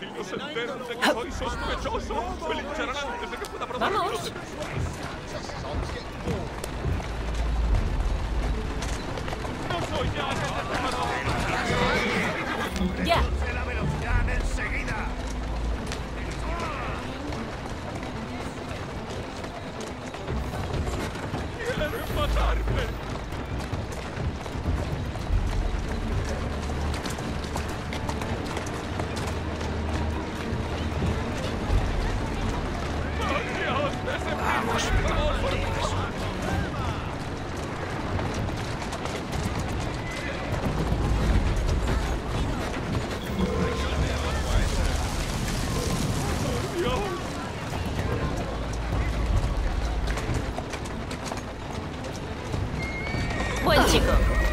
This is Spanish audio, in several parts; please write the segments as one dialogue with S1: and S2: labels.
S1: ellos se enteran de que soy sospechoso, me lincharán antes de que pueda probar.
S2: ¡Vamos!
S1: ¡No soy ya!
S2: ¡Ya!
S3: ¡La velocidad enseguida!
S1: ¡Quieren matarme!
S3: Vamos, malditos.
S2: ¡Buen chico!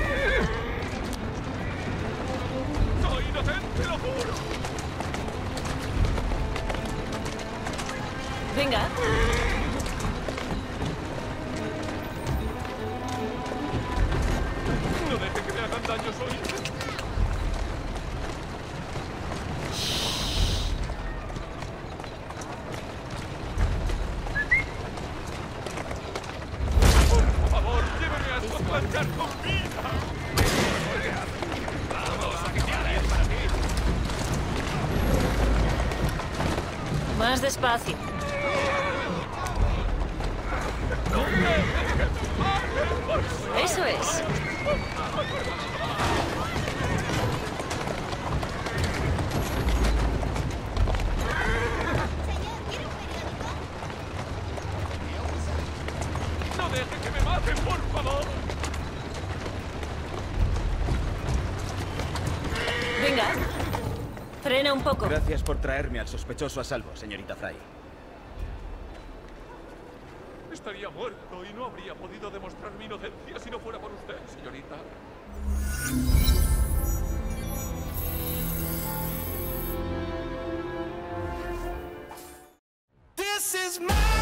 S1: ¡Soy inocente, lo juro!
S2: Venga.
S1: No deje que me hagan daño, soy... Por favor, lléveme a Scotland Yard con vida. Vamos, oficiales, para ti.
S2: Más despacio. Eso es.
S1: No deje que me maten, por favor.
S2: Venga. Frena un poco.
S4: Gracias por traerme al sospechoso a salvo, señorita Fry.
S1: Estaría muerto y no habría podido demostrar mi inocencia si no fuera por usted, señorita.
S3: This is my